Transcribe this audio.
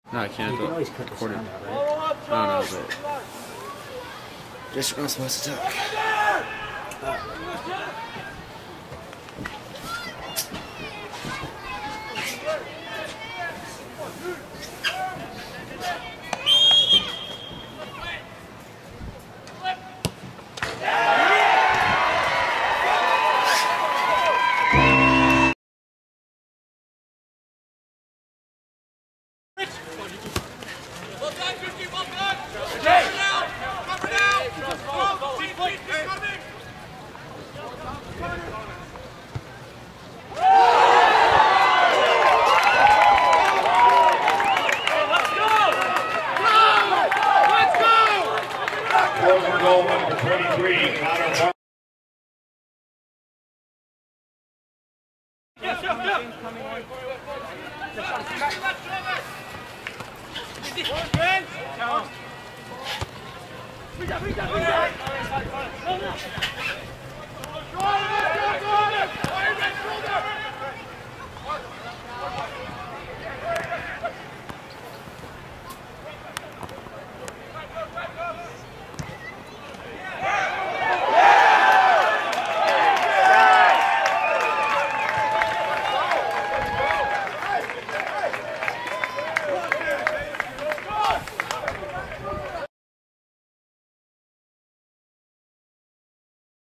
No, I can't. You can always cut the sound out, right? I don't know, but just we're not supposed to talk. Goal number 23, Connor. We got.